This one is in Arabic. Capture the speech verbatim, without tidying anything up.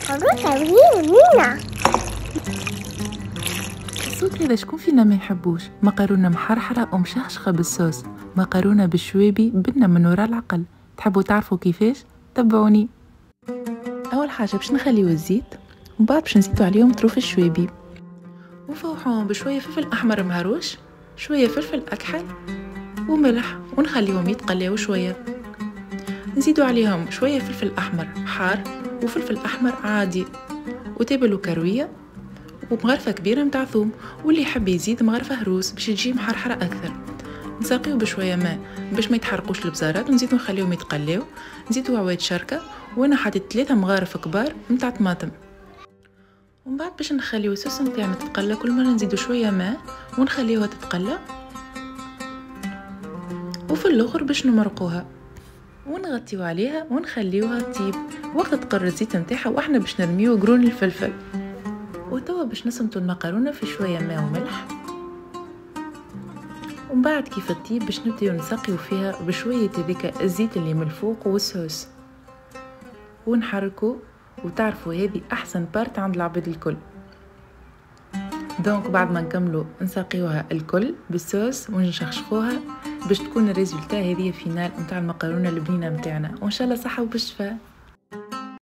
مبروك مينا. الصوت هذا شكون فينا ما يحبوش؟ مقارونة محرحرة ومشخشخة بالصوص، مقارونة بالشويبي بدنا من وراء العقل. تحبوا تعرفوا كيفاش؟ تبعوني. أول حاجة باش نخليو الزيت، ومن بعد باش نزيدو عليهم طروف الشويبي، ونفوحوهم بشوية فلفل أحمر مهروش، شوية فلفل أكحل وملح، ونخليهم يتقليو شوية. نزيدو عليهم شوية فلفل أحمر حار وفلفل أحمر عادي وتابل وكروية ومغرفة كبيرة متاع ثوم، واللي يحب يزيد مغرفة هروس باش تجي محرحرة أكثر. نساقيو بشوية ماء باش ما يتحرقوش البزارات، ونزيدو نخليهم يتقليو. نزيدو عواد شركة، وانا حطيت ثلاثة مغارف كبار متاع طماطم. ومن بعد باش نخليو الصوص نتاعنا تتقلى، كل مرة نزيدو شوية ماء ونخليوها تتقلى، وفي الاخر باش نمرقوها ونغطيو عليها ونخليوها تطيب. وقت تقر الزيت نتاعها واحنا باش نرميو قرون الفلفل. وتوا باش نسمطو المقارونة في شوية ماء وملح، ومن بعد كيف تطيب باش نبداو نسقيو فيها بشوية هذيك الزيت اللي من الفوق والصوص، ونحركو. وتعرفوا هذه احسن بارت عند العباد الكل. دونك بعد ما نكملو نسقيوها الكل بالصوص ونشخشخوها باش تكون الريزولتا هذه فينال نتاع المقارونة البنينة نتاعنا، وان شاء الله صحة وبالشفاء.